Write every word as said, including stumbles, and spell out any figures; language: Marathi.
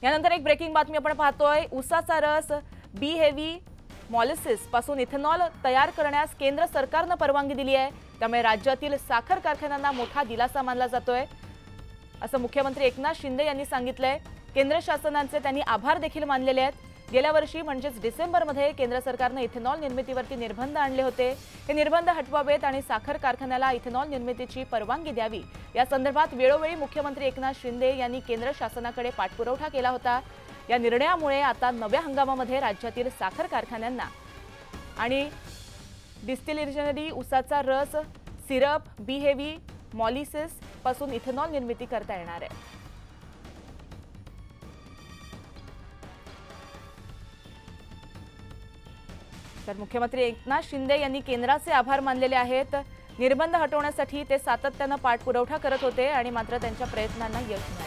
यानंतर एक ब्रेकिंग बातमी आपण पाहतोय। ऊसाचा रस बी हेवी मॉलिसिस पासून इथेनॉल तयार करण्यास केंद्र सरकारने परवानगी दिली आहे। त्यामुळे राज्यातील साखर कारखान्यांना मोठा दिलासा मानला जातोय, असं मुख्यमंत्री एकनाथ शिंदे यांनी सांगितलंय। केंद्र शासनाचे त्यांनी आभार देखील मानलेले आहेत। गेल्या वर्षी म्हणजेच डिसेंबरमध्ये केंद्र सरकारने इथेनॉल निर्मितीवरती निर्बंध आणले होते। हे निर्बंध हटवावेत आणि साखर कारखान्याला इथेनॉल निर्मितीची परवानगी द्यावी या संदर्भात वेळोवेळी मुख्यमंत्री एकनाथ शिंदे यांनी केंद्र शासनाकडे पाठपुरावा केला होता। या निर्णयामुळे आता नव्या हंगामामध्ये राज्यातील साखर कारखान्यांना आणि डिस्टिलरी ऊसाचा रस, सिरप, बी हेवी मॉलिसिस पासून इथेनॉल निर्मिती करता येणार आहे। तर मुख्यमंत्री एकनाथ शिंदे यांनी केंद्राचे आभार मानलेले आहेत। निर्बंध हटवण्यासाठी ते सातत्याने पाठपुरावा करत होते आणि मात्र त्यांच्या प्रयत्नांना यश मिळाले।